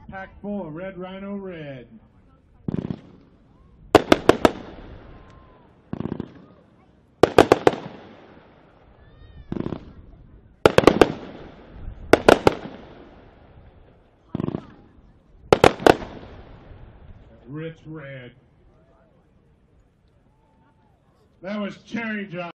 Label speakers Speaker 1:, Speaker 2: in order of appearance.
Speaker 1: Pack full of Red Rhino Red. Rich Red. That was Cherry John.